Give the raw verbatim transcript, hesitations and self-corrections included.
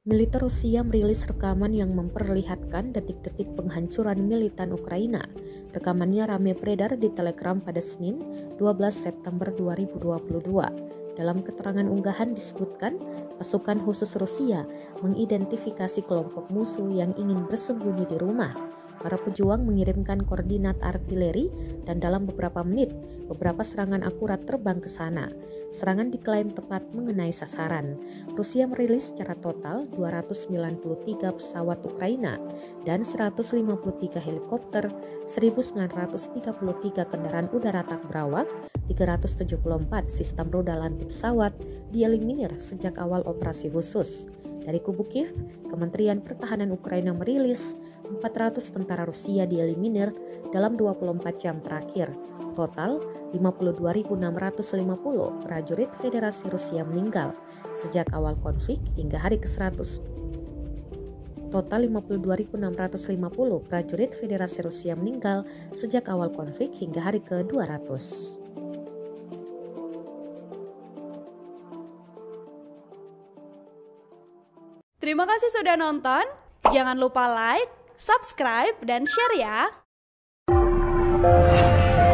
Militer Rusia merilis rekaman yang memperlihatkan detik-detik penghancuran militan Ukraina. Rekamannya ramai beredar di Telegram pada Senin, dua belas September dua ribu dua puluh dua. Dalam keterangan unggahan disebutkan, pasukan khusus Rusia mengidentifikasi kelompok musuh yang ingin bersembunyi di rumah. Para pejuang mengirimkan koordinat artileri dan dalam beberapa menit, beberapa serangan akurat terbang ke sana. Serangan diklaim tepat mengenai sasaran. Rusia merilis secara total dua ratus sembilan puluh tiga pesawat Ukraina dan seratus lima puluh tiga helikopter, seribu sembilan ratus tiga puluh tiga kendaraan udara tak berawak, tiga ratus tujuh puluh empat sistem rudal anti pesawat dieliminir sejak awal operasi khusus. Dari kubu Kiev, Kementerian Pertahanan Ukraina merilis empat ratus tentara Rusia dieliminir dalam dua puluh empat jam terakhir. Total, lima puluh dua ribu enam ratus lima puluh prajurit Federasi Rusia meninggal sejak awal konflik hingga hari ke seratus. Total lima puluh dua ribu enam ratus lima puluh prajurit Federasi Rusia meninggal sejak awal konflik hingga hari ke dua ratus. Terima kasih sudah nonton. Jangan lupa like, subscribe, dan share ya.